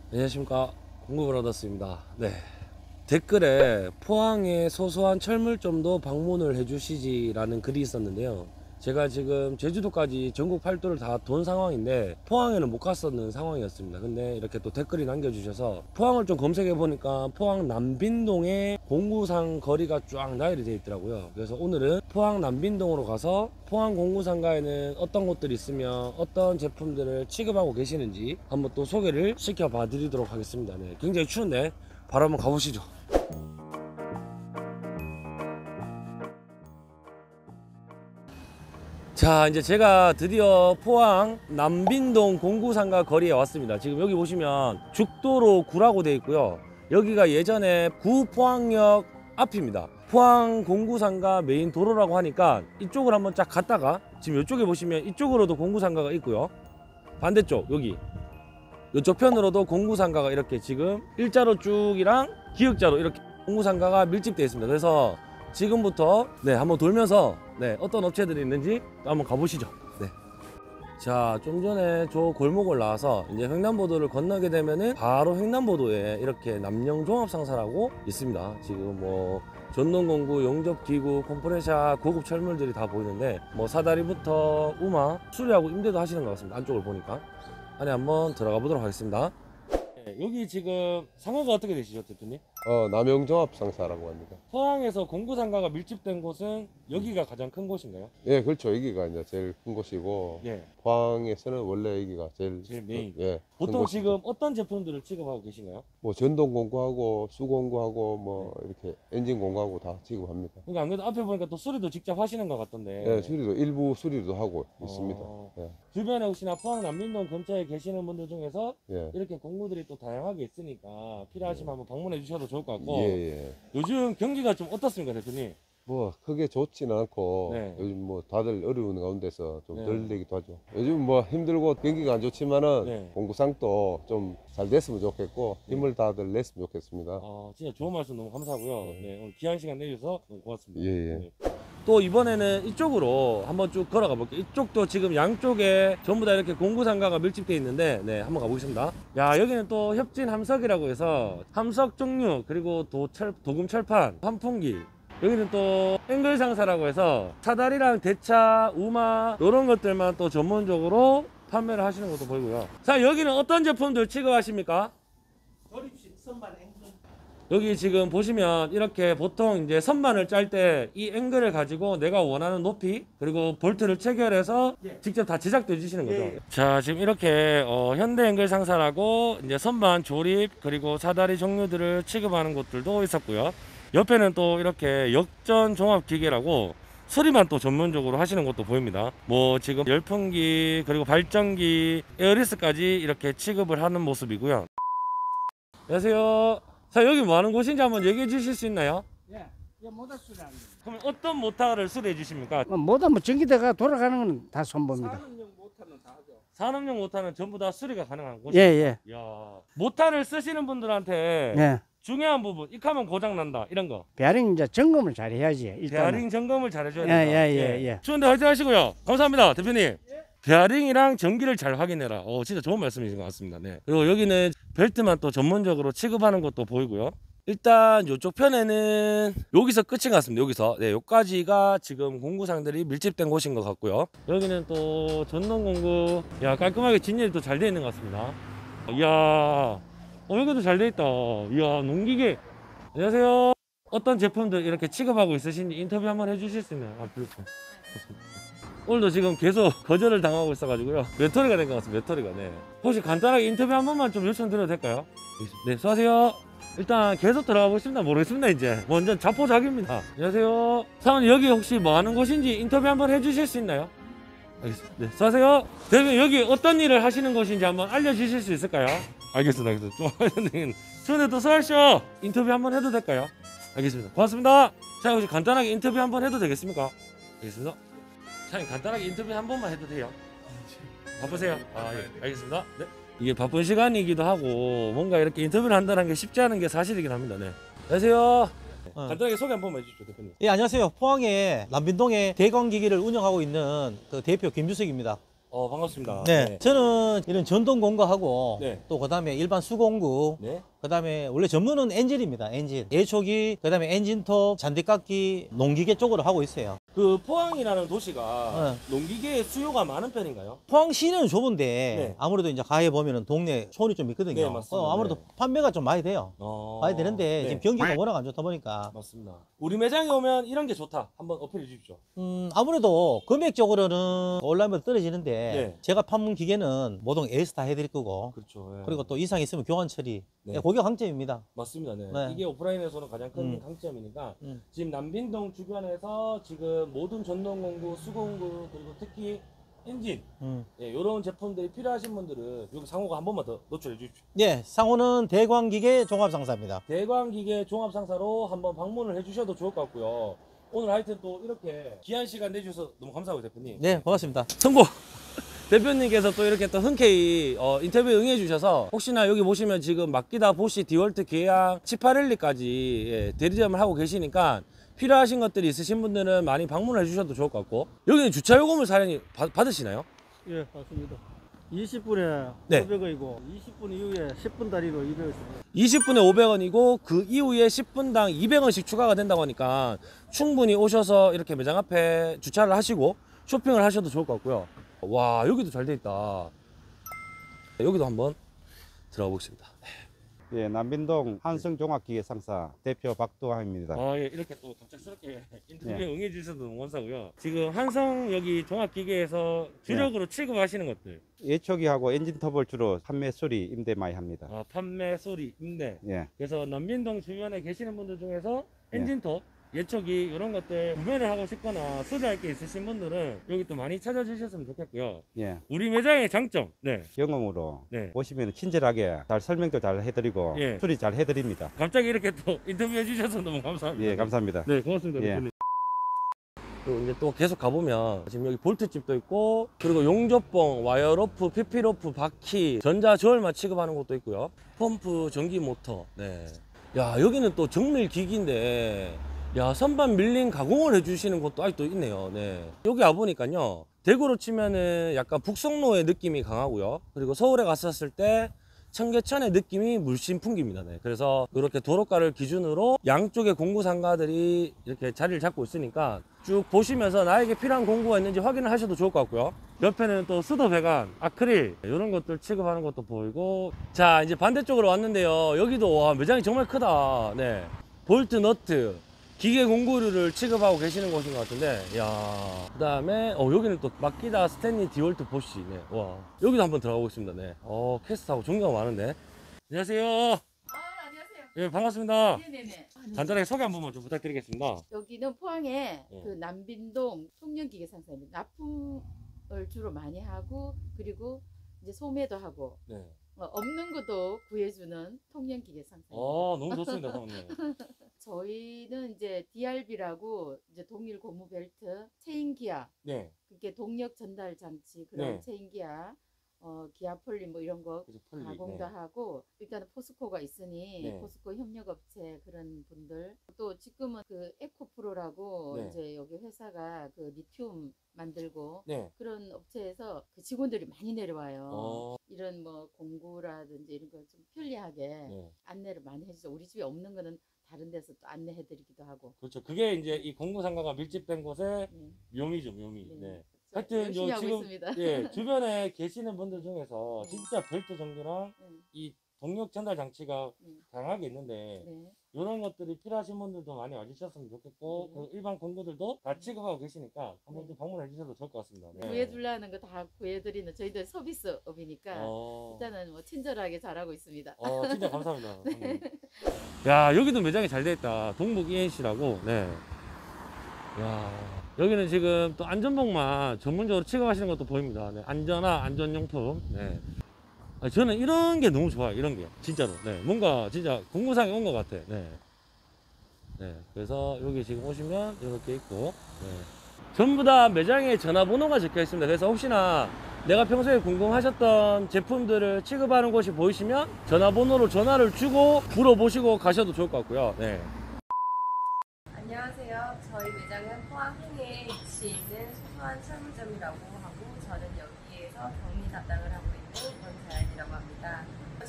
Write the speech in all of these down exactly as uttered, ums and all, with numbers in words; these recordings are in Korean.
안녕하십니까, 공구브라더스입니다. 네, 댓글에 포항의 소소한 철물점도 방문을 해주시지라는 글이 있었는데요. 제가 지금 제주도까지 전국 팔도를 다 돈 상황인데 포항에는 못 갔었는 상황이었습니다. 근데 이렇게 또 댓글이 남겨주셔서 포항을 좀 검색해 보니까 포항 남빈동에 공구상 거리가 쫙 나열이 되어 있더라고요. 그래서 오늘은 포항 남빈동으로 가서 포항 공구상가에는 어떤 곳들이 있으며 어떤 제품들을 취급하고 계시는지 한번 또 소개를 시켜봐 드리도록 하겠습니다. 네, 굉장히 추운데 바로 한번 가보시죠. 자, 이제 제가 드디어 포항 남빈동 공구상가 거리에 왔습니다. 지금 여기 보시면 죽도로 구라고 되어 있고요. 여기가 예전에 구포항역 앞입니다. 포항 공구상가 메인 도로라고 하니까 이쪽을 한번 쫙 갔다가 지금 이쪽에 보시면 이쪽으로도 공구상가가 있고요. 반대쪽 여기 이쪽 편으로도 공구상가가 이렇게 지금 일자로 쭉이랑 기역자로 이렇게 공구상가가 밀집되어 있습니다. 그래서 지금부터 네 한번 돌면서 네 어떤 업체들이 있는지 한번 가보시죠. 네. 자, 좀 전에 저 골목을 나와서 이제 횡단보도를 건너게 되면은 바로 횡단보도에 이렇게 남영종합상사라고 있습니다. 지금 뭐 전동공구, 용접기구, 컴프레셔, 고급 철물들이 다 보이는데 뭐 사다리부터 우마 수리하고 임대도 하시는 것 같습니다. 안쪽을 보니까 안에 한번 들어가 보도록 하겠습니다. 네, 여기 지금 상호가 어떻게 되시죠, 대표님? 어, 남영종합상사라고 합니다. 포항에서 공구상가가 밀집된 곳은 여기가 가장 큰 곳인가요? 예, 그렇죠. 여기가 이제 제일 큰 곳이고, 예. 포항에서는 원래 여기가 제일, 제일 메인. 예, 큰 보통 곳이죠. 지금 어떤 제품들을 취급하고 계신가요? 뭐 전동 공구하고 수공구하고 뭐 이렇게 엔진 공구하고 다 지급합니다. 그러니까 안 그래도 앞에 보니까 또 수리도 직접 하시는 것 같던데. 예, 수리도 일부 수리도 하고 어. 있습니다. 예, 주변에 혹시나 포항 남민동 근처에 계시는 분들 중에서 예, 이렇게 공구들이 또 다양하게 있으니까 필요하시면 한번 방문해 주셔도 좋을 것 같고. 예, 예. 요즘 경기가 좀 어떻습니까, 대표님? 뭐 크게 좋지는 않고 네. 요즘 뭐 다들 어려운 가운데서 좀 네. 덜 되기도 하죠. 요즘 뭐 힘들고 경기가 안 좋지만은 네. 공구상도 좀 잘 됐으면 좋겠고 힘을 다들 냈으면 좋겠습니다. 아, 진짜 좋은 말씀 너무 감사하고요. 네, 오늘 귀한 시간 내주셔서 너무 고맙습니다. 예, 예. 네. 또 이번에는 이쪽으로 한번 쭉 걸어가 볼게요. 이쪽도 지금 양쪽에 전부 다 이렇게 공구상가가 밀집되어 있는데 네 한번 가보겠습니다. 야, 여기는 또 협진 함석이라고 해서 함석 종류 그리고 도철 도금 철판 환풍기, 여기는 또 앵글 상사라고 해서 사다리랑 대차 우마 이런 것들만 또 전문적으로 판매를 하시는 것도 보이고요. 자, 여기는 어떤 제품들 취급하십니까? 조립식 선반 앵글. 여기 지금 보시면 이렇게 보통 이제 선반을 짤 때 이 앵글을 가지고 내가 원하는 높이 그리고 볼트를 체결해서 예. 직접 다 제작해 주시는 거죠. 예. 자, 지금 이렇게 어, 현대 앵글 상사라고 이제 선반 조립 그리고 사다리 종류들을 취급하는 곳들도 있었고요. 옆에는 또 이렇게 역전 종합 기계라고 수리만 또 전문적으로 하시는 것도 보입니다. 뭐 지금 열풍기 그리고 발전기 에어리스까지 이렇게 취급을 하는 모습이고요. 안녕하세요. 자, 여기 뭐 하는 곳인지 한번 얘기해 주실 수 있나요? 예, 이거 모터 수리하는 거. 그럼 어떤 모터를 수리해 주십니까? 모터 뭐 전기대가 돌아가는 건 다 손봅니다. 산업용 모터는 다 하죠. 산업용 모터는 전부 다 수리가 가능한 예, 곳이에요. 예, 야, 모터를 쓰시는 분들한테 예. 중요한 부분, 이 하면 고장 난다 이런 거. 베어링 이제 점검을 잘 해야지. 일단은. 베어링 점검을 잘 해줘야 예, 된다. 예, 예, 예. 추운데 화이팅 하시고요. 감사합니다, 대표님. 베어링이랑 전기를 잘 확인해라. 오, 진짜 좋은 말씀이신 것 같습니다. 네. 그리고 여기는 벨트만 또 전문적으로 취급하는 것도 보이고요. 일단 이쪽 편에는 여기서 끝인 것 같습니다. 여기서 네, 여기까지가 지금 공구상들이 밀집된 곳인 것 같고요. 여기는 또 전동공구, 야, 깔끔하게 진열이 또 잘 되어 있는 것 같습니다. 이야, 어, 여기도 잘 되어 있다. 이야, 농기계. 안녕하세요. 어떤 제품들 이렇게 취급하고 있으신지 인터뷰 한번 해주실 수 있나요? 아, 그렇죠. 오늘도 지금 계속 거절을 당하고 있어가지고요. 외톨이가 된 것 같습니다. 외톨이가. 네. 혹시 간단하게 인터뷰 한 번만 좀 요청드려도 될까요? 네, 수고하세요. 일단 계속 들어가 보겠습니다. 모르겠습니다. 이제 완전 자포자기입니다. 안녕하세요. 사장님, 여기 혹시 뭐 하는 곳인지 인터뷰 한번 해주실 수 있나요? 알겠습니다. 네, 수고하세요. 대표님, 여기 어떤 일을 하시는 곳인지 한번 알려주실 수 있을까요? 알겠습니다. 알겠습니다. 좀 추운데 또 수고하십시오. 인터뷰 한번 해도 될까요? 알겠습니다. 고맙습니다. 자, 혹시 간단하게 인터뷰 한번 해도 되겠습니까? 알겠습니다. 사장님, 간단하게 인터뷰 한 번만 해도 돼요? 바쁘세요? 아, 예. 알겠습니다. 네. 이게 바쁜 시간이기도 하고 뭔가 이렇게 인터뷰를 한다는 게 쉽지 않은 게 사실이긴 합니다. 네. 안녕하세요. 어. 간단하게 소개 한 번만 해주시죠, 대표님. 예, 안녕하세요. 포항에 남빈동에 대광기기를 운영하고 있는 그 대표 김주석입니다. 어, 반갑습니다. 네, 저는 이런 전동 공구하고 네. 또 그다음에 일반 수공구, 네. 그다음에 원래 전문은 엔진입니다. 엔진, 예초기, 그다음에 엔진톱, 잔디깎기, 농기계 쪽으로 하고 있어요. 그 포항이라는 도시가 농기계의 수요가 많은 편인가요? 포항시는 좁은데 네. 아무래도 이제 가해 보면은 동네 손이 좀 있거든요. 네, 맞습니다. 어, 아무래도 네. 판매가 좀 많이 돼요. 어... 많이 되는데 네. 지금 경기가 워낙 안 좋다 보니까 맞습니다. 우리 매장에 오면 이런 게 좋다. 한번 어필해 주십시오. 음, 아무래도 금액적으로는 온라인보다 떨어지는데 네. 제가 판문 기계는 모든 에이스 다 해드릴 거고 그렇죠. 예. 그리고 또 이상 있으면 교환 처리. 네. 네. 그게 강점입니다. 맞습니다. 네. 네. 이게 오프라인에서는 가장 큰 음. 강점이니까 음. 지금 남빈동 주변에서 지금 모든 전동공구, 수공구 그리고 특히 엔진 음. 예, 이런 제품들이 필요하신 분들은 여기 상호가 한 번만 더 노출해 주십시오. 예, 상호는 대광기계 종합상사입니다. 대광기계 종합상사로 한번 방문을 해주셔도 좋을 것 같고요. 오늘 하여튼 또 이렇게 귀한 시간 내주셔서 너무 감사하고 대표님. 네, 고맙습니다. 성공! 대표님께서 또 이렇게 또 흔쾌히 어, 인터뷰에 응해주셔서 혹시나 여기 보시면 지금 마키다, 보시, 디월트, 계양, 치파렐리까지 예, 대리점을 하고 계시니까 필요하신 것들이 있으신 분들은 많이 방문을 해주셔도 좋을 것 같고 여기는 주차 요금을 사장님 받- 받으시나요? 예, 맞습니다. 이십 분에 네. 오백 원이고 이십 분 이후에 십 분 단위로 이백 원입니다. 이십 분에 오백 원이고 그 이후에 십 분당 이백 원씩 추가가 된다고 하니까 충분히 오셔서 이렇게 매장 앞에 주차를 하시고 쇼핑을 하셔도 좋을 것 같고요. 와, 여기도 잘 돼 있다. 여기도 한번 들어가 보겠습니다. 예, 남빈동 한성종합기계 상사 대표 박도환입니다. 아, 예, 이렇게 또 갑작스럽게 인터뷰에 네. 응해 주셔서 너무 감사하고요. 지금 한성 여기 종합기계에서 주력으로 취급하시는 것들, 예초기하고 엔진톱을 주로 판매 수리 임대 많이 합니다. 아, 판매, 소리, 임대. 예, 그래서 남빈동 주변에 계시는 분들 중에서 네. 엔진톱, 예초기 이런 것들 구매를 하고 싶거나 수리할 게 있으신 분들은 여기 또 많이 찾아주셨으면 좋겠고요. 예. 우리 매장의 장점, 네, 경험으로 네. 보시면 친절하게 잘 설명도 잘 해드리고 예. 수리 잘 해드립니다. 갑자기 이렇게 또 인터뷰해 주셔서 너무 감사합니다. 예, 감사합니다. 네, 고맙습니다. 예. 대표님. 그리고 이제 또 계속 가보면 지금 여기 볼트집도 있고 그리고 용접봉, 와이어로프, 피피로프, 바퀴, 전자저울만 취급하는 곳도 있고요. 펌프, 전기 모터. 네. 야, 여기는 또 정밀 기기인데 야, 선반 밀링 가공을 해주시는 곳도 아직도 있네요. 네. 여기 와보니까요. 대구로 치면은 약간 북성로의 느낌이 강하고요. 그리고 서울에 갔었을 때 청계천의 느낌이 물씬 풍깁니다. 네. 그래서 이렇게 도로가를 기준으로 양쪽의 공구 상가들이 이렇게 자리를 잡고 있으니까 쭉 보시면서 나에게 필요한 공구가 있는지 확인을 하셔도 좋을 것 같고요. 옆에는 또 수도 배관, 아크릴 이런 것들 취급하는 것도 보이고 자, 이제 반대쪽으로 왔는데요. 여기도 와, 매장이 정말 크다. 네. 볼트, 너트, 기계 공구류를 취급하고 계시는 곳인 것 같은데, 야, 그 다음에, 어, 여기는 또 마키다, 스탠리, 디월트, 보시, 네, 와, 여기도 한번 들어가 보겠습니다, 네, 어, 캐스트하고 종류가 많은데, 안녕하세요, 아, 안녕하세요. 예, 반갑습니다. 네네네. 간단하게 소개 한 번만 좀 부탁드리겠습니다. 여기는 포항에 네. 그 남빈동 통영기계 상사입니다. 납품을 주로 많이 하고 그리고 이제 소매도 하고 네, 어, 없는 것도 구해주는 통영기계 상사입니다. 어, 너무 좋습니다, 사모님. 저희는 이제 디알비라고 이제 동일 고무 벨트, 체인기아, 네, 그게 동력 전달 장치 그런 네. 체인기아, 어, 기아폴리 뭐 이런 거 그래서 폴리, 가공도 네. 하고 일단은 포스코가 있으니 네. 포스코 협력업체 그런 분들 또 지금은 그 에코프로라고 네. 이제 여기 회사가 그 리튬 만들고 네, 그런 업체에서 그 직원들이 많이 내려와요. 어, 이런 뭐 공구라든지 이런 거 좀 편리하게 네, 안내를 많이 해주죠. 우리 집에 없는 거는 다른 데서 또 안내해드리기도 하고. 그렇죠. 그게 이제 이 공구 상가가 밀집된 곳의 네. 묘미죠, 묘미. 네. 네. 저 하여튼 열심히 요 하고 지금 있습니다. 예, 주변에 계시는 분들 중에서 네. 진짜 벨트 정류랑 네. 이 동력 전달 장치가 네. 다양하게 있는데 네. 이런 것들이 필요하신 분들도 많이 와주셨으면 좋겠고 네. 그 일반 공구들도 다 취급하고 계시니까 한번 네. 좀 방문해 주셔도 좋을 것 같습니다. 네. 구해주려는 거 다 구해드리는 저희들 서비스업이니까 어, 일단은 뭐 친절하게 잘하고 있습니다. 어, 진짜 감사합니다. 네. 야, 여기도 매장이 잘 돼 있다. 동북 이엔씨라고. 네. 야, 여기는 지금 또 안전복만 전문적으로 취급하시는 것도 보입니다. 네. 안전화, 안전용품. 네. 아, 저는 이런 게 너무 좋아요. 이런 게 진짜로. 네. 뭔가 진짜 공구상에 온 것 같아. 네. 네. 그래서 여기 지금 오시면 이렇게 있고. 네. 전부 다 매장에 전화번호가 적혀 있습니다. 그래서 혹시나 내가 평소에 궁금하셨던 제품들을 취급하는 곳이 보이시면 전화번호로 전화를 주고 물어보시고 가셔도 좋을 것 같고요. 네. 안녕하세요. 저희 매장은 포항 흥에 위치해 있는 소소한 철물점이라고 하고 저는 여기에서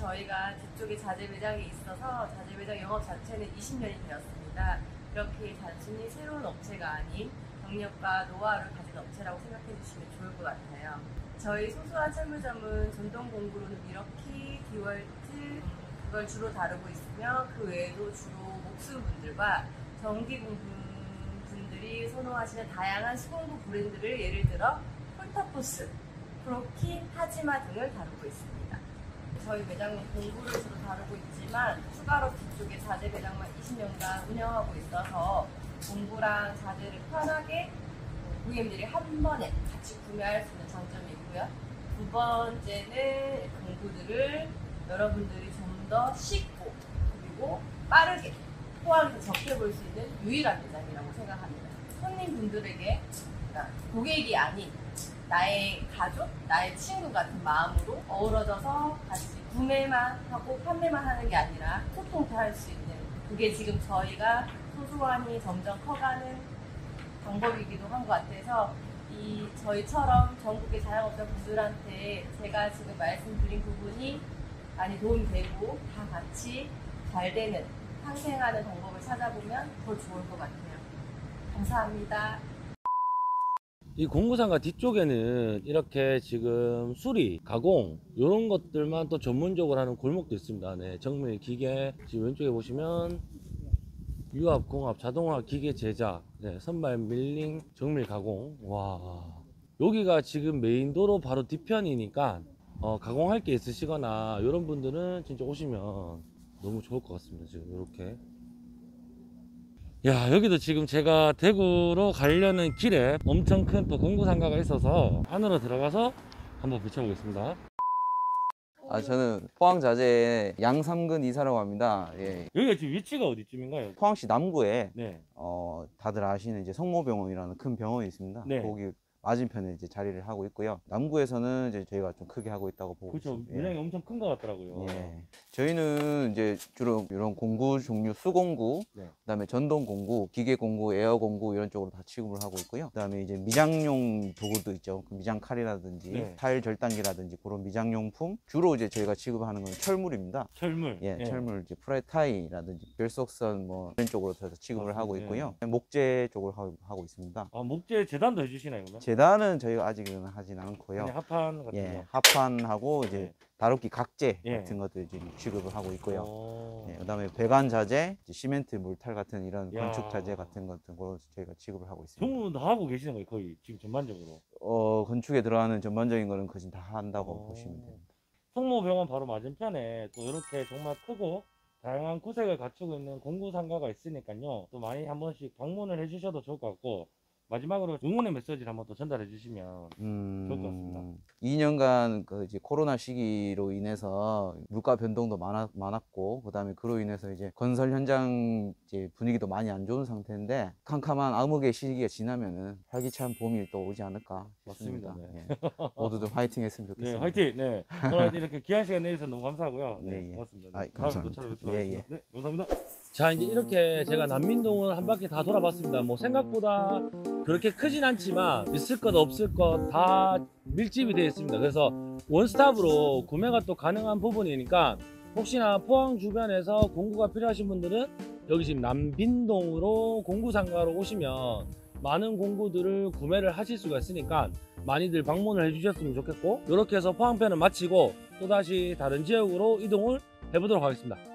저희가 뒤쪽에 자재 매장이 있어서 자재 매장 영업 자체는 이십 년이 되었습니다. 이렇게 단순히 새로운 업체가 아닌 경력과 노하우를 가진 업체라고 생각해 주시면 좋을 것 같아요. 저희 소소한 철물점은 전동 공구로는 미러키, 디월트 그걸 주로 다루고 있으며 그 외에도 주로 목수분들과 전기 공분들이 선호하시는 다양한 수공구 브랜드를 예를 들어 폴타포스, 프로키, 하지마 등을 다루고 있습니다. 저희 매장은 공구를 주로 다루고 있지만 추가로 뒤쪽에 자재 매장만 이십 년간 운영하고 있어서 공구랑 자재를 편하게 고객님들이 한 번에 같이 구매할 수 있는 장점이 있고요. 두 번째는 공구들을 여러분들이 좀 더 쉽고 그리고 빠르게 포항에서 접해볼 수 있는 유일한 매장이라고 생각합니다. 손님분들에게 그러니까 고객이 아닌 나의 가족, 나의 친구 같은 마음으로 어우러져서 같이 구매만 하고 판매만 하는 게 아니라 소통도 할 수 있는 그게 지금 저희가 소소한이 점점 커가는 방법이기도 한 것 같아서 이 저희처럼 전국의 자영업자 분들한테 제가 지금 말씀드린 부분이 많이 도움이 되고 다 같이 잘 되는 상생하는 방법을 찾아보면 더 좋을 것 같아요. 감사합니다. 이 공구상가 뒤쪽에는 이렇게 지금 수리, 가공 이런 것들만 또 전문적으로 하는 골목도 있습니다. 네, 정밀 기계 지금 왼쪽에 보시면 유압, 공압, 자동화 기계 제작, 네, 선발 밀링, 정밀 가공. 와, 여기가 지금 메인 도로 바로 뒤편이니까 어, 가공할 게 있으시거나 이런 분들은 진짜 오시면 너무 좋을 것 같습니다. 지금 이렇게. 야, 여기도 지금 제가 대구로 가려는 길에 엄청 큰 또 공구상가가 있어서 안으로 들어가서 한번 비춰보겠습니다. 아, 저는 포항자재의 양삼근 이사라고 합니다. 예. 여기가 지금 위치가 어디쯤인가요? 포항시 남구에 네. 어, 다들 아시는 이제 성모병원이라는 큰 병원이 있습니다. 네. 거기 맞은편에 이제 자리를 하고 있고요. 남구에서는 이제 저희가 좀 크게 하고 있다고 보고 그렇죠. 있습니다. 물량이 엄청 큰 것 같더라고요. 예. 저희는 이제 주로 이런 공구 종류, 수공구, 네. 그다음에 전동 공구, 기계 공구, 에어 공구 이런 쪽으로 다 취급을 하고 있고요. 그다음에 이제 미장용 도구도 있죠. 그 미장 칼이라든지 네. 타일 절단기라든지 그런 미장용품. 주로 이제 저희가 취급하는 건 철물입니다. 철물. 예, 네. 철물 이제 프라이타이라든지 별속선 뭐 이런 쪽으로 해서 취급을 맞습니다. 하고 네. 있고요. 목재 쪽으로 하고, 하고 있습니다. 아, 목재 재단도 해주시나요, 그러면? 재단은 저희가 아직은 하진 않고요. 그냥 합판 같은 예, 거. 합판하고 이제 네. 다루기 각재 예. 같은 것들 지금 취급을 하고 있고요. 어... 예, 그다음에 배관 자재, 이제 시멘트, 물탈 같은 이런 야. 건축 자재 같은 것들 거 저희가 취급을 하고 있습니다. 전부 다 하고 계시는 거예요, 거의 지금 전반적으로. 어, 건축에 들어가는 전반적인 거는 거진 다 한다고 어. 보시면 됩니다. 성모병원 바로 맞은편에 또 이렇게 정말 크고 다양한 구색을 갖추고 있는 공구상가가 있으니까요. 또 많이 한 번씩 방문을 해주셔도 좋을 것 같고 마지막으로 응원의 메시지를 한번 또 전달해 주시면 음, 좋을 것 같습니다. 이 년간 그 이제 코로나 시기로 인해서 물가 변동도 많았, 많았고, 그 다음에 그로 인해서 이제 건설 현장 이제 분위기도 많이 안 좋은 상태인데, 캄캄한 암흑의 시기가 지나면은 활기찬 봄이 또 오지 않을까 싶습니다. 맞습니다. 네. 예. 모두들 화이팅 했으면 네, 좋겠습니다. 화이팅! 네. 오늘 이렇게 귀한 시간 내주셔서 너무 감사하고요. 네, 네, 예. 고맙습니다. 아, 다음에 또 감사합니다. 찾아뵙도록 예, 하겠습니다. 네, 감사합니다. 자, 이제 이렇게 제가 난민동을 한 바퀴 다 돌아봤습니다. 뭐 생각보다 그렇게 크진 않지만 있을 것 없을 것 다 밀집이 되어 있습니다. 그래서 원스톱으로 구매가 또 가능한 부분이니까 혹시나 포항 주변에서 공구가 필요하신 분들은 여기 지금 남빈동으로 공구상가로 오시면 많은 공구들을 구매를 하실 수가 있으니까 많이들 방문을 해주셨으면 좋겠고, 이렇게 해서 포항편을 마치고 또다시 다른 지역으로 이동을 해보도록 하겠습니다.